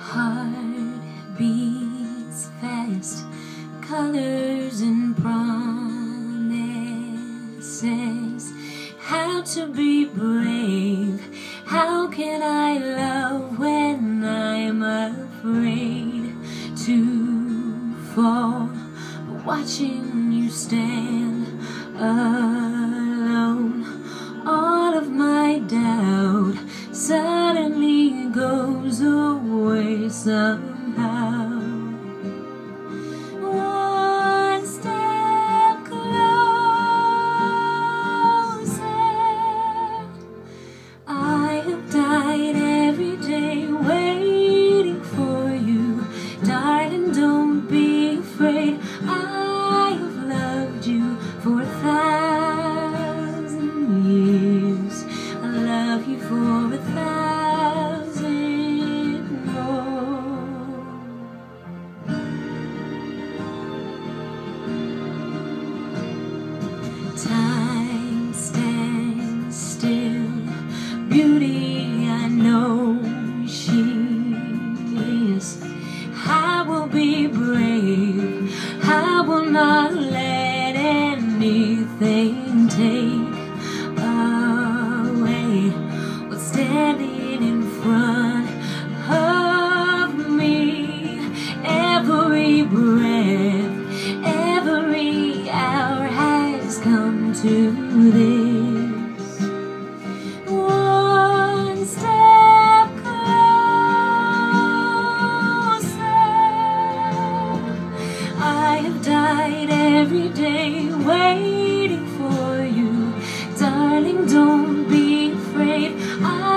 Heart beats fast, colors and promises. How to be brave, how can I love when I'm afraid to fall? But watching you stand alone, all of my doubt suddenly goes away somehow. One step closer. I have died every day waiting for you. Darling, don't be afraid. I have loved you for 1,000 years. I love you for 1,000 more. Time stands still. Beauty, I know she is. I will be brave. I will not let anything take away what's standing in front of me. Every breath, every hour has come to this. One step closer. I have died every day waiting for you. Darling, don't be afraid.